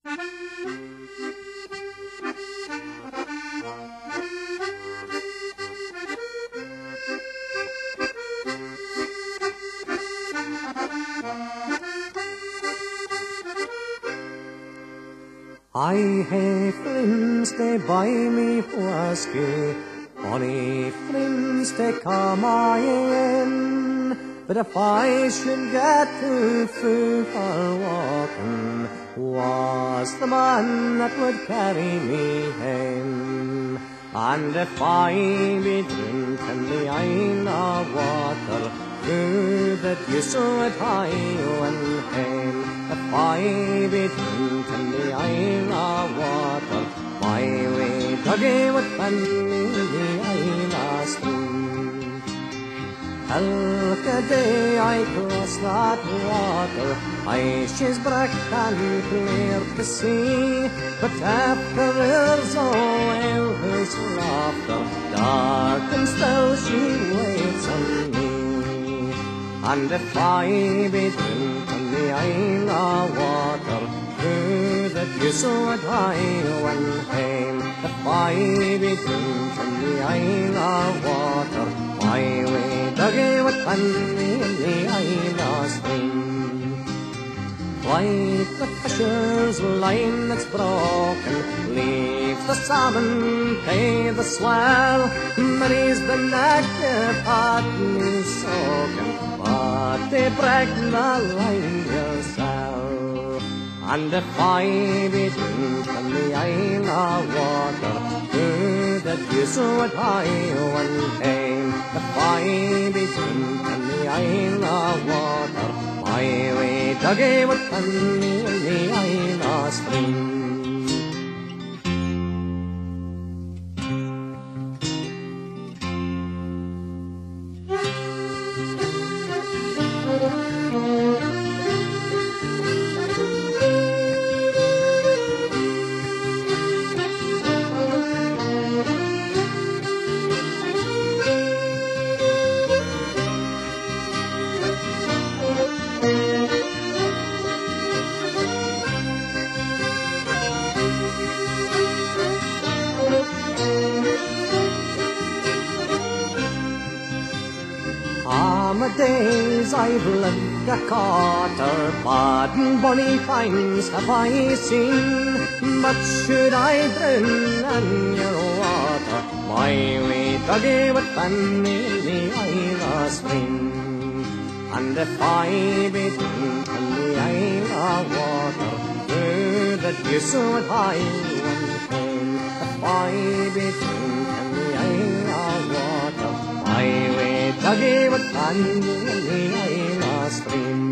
I hae friends to buy me whiskey, only friends to come in. But if I should get too full for walking, was the man that would carry me home. And if I be drinking the Isla water, through the deuce would I win home. If I be drinking the Isla water, my way doggy would find me in the Isla stream. Elke day I cross that water, she's bright and clear to see. But after there's all his laughter, dark and still she waits on me. And if I be drinking the Isla water, through the deuce would I win home. If I be drinking the Isla water, my way doggy would find me in the Isla stream. Like the fisher's line that's broken, leave the salmon, pay the swell. Many's the negative heart me soaking, but they break the line yourself. And if I be drinking the Isla water, through the deuce would I win home. If I be drinking the Isla water, my way doggy would find me in the Isla stream. My days I've lived a quarter, bad and bonny finds have I seen. But should I drown in your water, my wee doggy would find me in the Isla stream. And if I be drinking the Isla water, through the deuce would I win home. If I be drinking the Isla water, my way doggy would find me in the Isla stream.